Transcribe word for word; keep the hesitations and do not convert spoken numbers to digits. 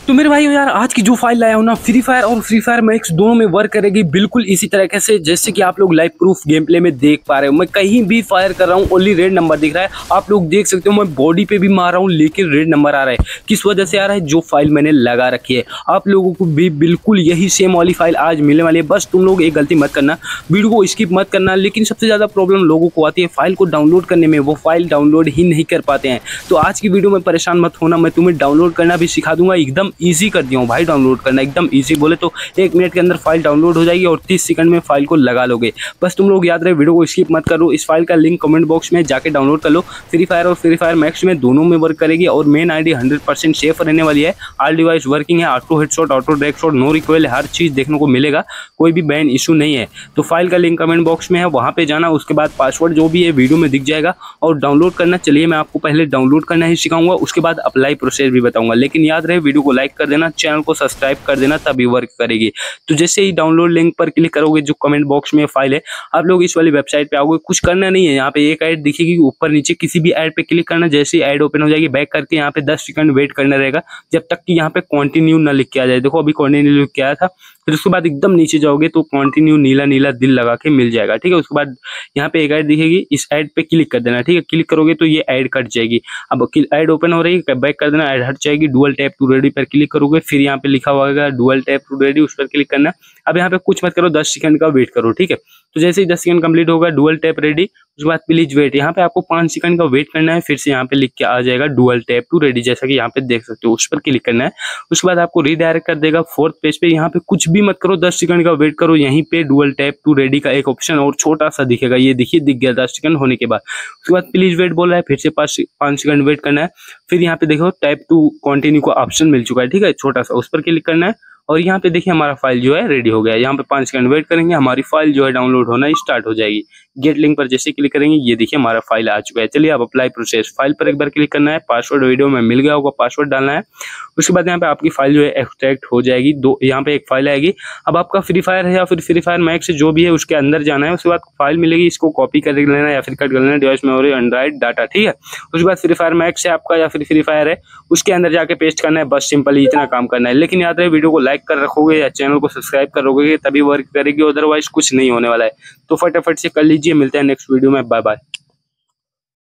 तो मेरे भाई यार आज की जो फाइल लाया हूँ ना, फ्री फायर और फ्री फायर मैक्स दोनों में वर्क करेगी बिल्कुल इसी तरीके से जैसे कि आप लोग लाइव प्रूफ गेम प्ले में देख पा रहे हो। मैं कहीं भी फायर कर रहा हूँ ओनली रेड नंबर दिख रहा है। आप लोग देख सकते हो मैं बॉडी पे भी मार रहा हूँ लेकिन रेड नंबर आ रहा है। किस वजह से आ रहा है? जो फाइल मैंने लगा रखी है। आप लोगों को भी बिल्कुल यही सेम वाली फाइल आज मिलने वाली है। बस तुम लोग एक गलती मत करना, वीडियो को स्किप मत करना। लेकिन सबसे ज़्यादा प्रॉब्लम लोगों को आती है फाइल को डाउनलोड करने में, वो फाइल डाउनलोड ही नहीं कर पाते हैं। तो आज की वीडियो में परेशान मत होना, मैं तुम्हें डाउनलोड करना भी सिखा दूंगा। एकदम ईजी कर दिया हूँ भाई डाउनलोड करना, एकदम इजी। बोले तो एक मिनट के अंदर फाइल डाउनलोड हो जाएगी और तीस सेकंड में फाइल को लगा लोगे। बस तुम लोग याद रहे वीडियो को स्किप मत करो। इस फाइल का लिंक कमेंट बॉक्स में जाके डाउनलोड कर लो। फ्री फायर और फ्री फायर मैक्स में दोनों में वर्क करेगी और main ID hundred percent safe रहने वाली है। ऑल डिवाइस वर्किंग है, auto headshot, auto drag shot, no recoil, हर चीज़ देखने को मिलेगा, कोई भी बैन इशू नहीं है। तो फाइल का लिंक कमेंट बॉक्स में है, वहाँ पे जाना। उसके बाद पासवर्ड जो भी है वीडियो में दिख जाएगा और डाउनलोड करना। चलिए मैं आपको पहले डाउनलोड करना ही सिखाऊंगा, उसके बाद अप्लाई प्रोसेस भी बताऊंगा। लेकिन याद रहे वीडियो को लाइक कर देना, चैनल को सब्सक्राइब कर देना, तभी वर्क करेगी। तो जैसे ही डाउनलोड लिंक पर क्लिक करोगे, जो कमेंट बॉक्स में फाइल है, आप लोग इस वाली वेबसाइट पे आओगे। कुछ करना नहीं है, यहाँ पे एक ऐड दिखेगी ऊपर नीचे, किसी भी ऐड पे क्लिक करना। जैसे ही ऐड ओपन हो जाएगी बैक करके यहाँ पे दस सेकंड वेट करना रहेगा जब तक कि यहाँ पे कंटिन्यू ना लिख के आ जाए। देखो अभी कंटिन्यू लिख के आया था। फिर उसके बाद एकदम नीचे जाओगे तो कंटिन्यू नीला नीला दिल लगा के मिल जाएगा, ठीक है। उसके बाद यहाँ पे एक ऐड दिखेगी, इस ऐड पे क्लिक कर देना, ठीक है। क्लिक करोगे तो ये ऐड कट जाएगी। अब ऐड ओपन हो रही है, बैक कर देना, ऐड हट जाएगी। डुअल टैप टू रेडी पर क्लिक करोगे, फिर यहाँ पे लिखा हुआ होगा डुअल टैप टू रेडी, उस पर क्लिक करना। अब यहाँ पे कुछ मत करो, दस सेकंड का वेट करो, ठीक है। तो जैसे ही दस सेकंड कंप्लीट होगा डुअल टैप रेडी, उसके बाद प्लीज वेट, यहाँ पे आपको पाँच सेकंड का वेट करना है। फिर से यहाँ पे लिख के आ जाएगा डुअल टैप टू रेडी, जैसा कि यहाँ पे देख सकते हो, उस पर क्लिक करना है। उसके बाद आपको रीडायरेक्ट कर देगा फोर्थ पेज पे। यहाँ पे कुछ भी मत करो, दस सेकंड का वेट करो। यहीं पे डुअल टैप टू रेडी का एक ऑप्शन और छोटा सा दिखेगा, ये देखिए दिख गया दस सेकंड होने के बाद। उसके बाद प्लीज वेट बोल रहा है, फिर से पाँच पाँच सेकंड वेट करना है। फिर यहाँ पे देखो टैप टू कंटिन्यू का ऑप्शन मिल चुका है, ठीक है, छोटा सा, उस पर क्लिक करना है। और यहाँ पे देखिए हमारा फाइल जो है रेडी हो गया है। यहाँ पे पाँच सेकंड वेट करेंगे, हमारी फाइल जो है डाउनलोड होना स्टार्ट हो जाएगी। गेट लिंक पर जैसे क्लिक करेंगे, ये देखिए हमारा फाइल आ चुका है। चलिए अब अप्लाई प्रोसेस, फाइल पर एक बार क्लिक करना है। पासवर्ड वीडियो में मिल गया होगा, पासवर्ड डालना है। उसके बाद यहाँ पे आपकी फाइल जो है एक्सट्रैक्ट हो जाएगी। दो यहाँ पे एक फाइल आएगी। अब आपका फ्री फायर है या फिर फ्री फायर मैक्स जो भी है उसके अंदर जाना है। उसके बाद फाइल मिलेगी, इसको कॉपी कर लेना या फिर कट कर लेना, डिवाइस मेमोरी एंड्रॉइड डाटा, ठीक है। उसके बाद फ्री फायर मैक्स है आपका या फिर फ्री फायर है, उसके अंदर जाके पेस्ट करना है। बस सिंपली इतना काम करना है। लेकिन याद रहे वीडियो को लाइक कर रखोगे या चैनल को सब्सक्राइब करोगे तभी वर्क करेगी, अदरवाइज कुछ नहीं होने वाला है। तो फटाफट से कर लीजिए, मिलते हैं नेक्स्ट वीडियो में, बाय बाय।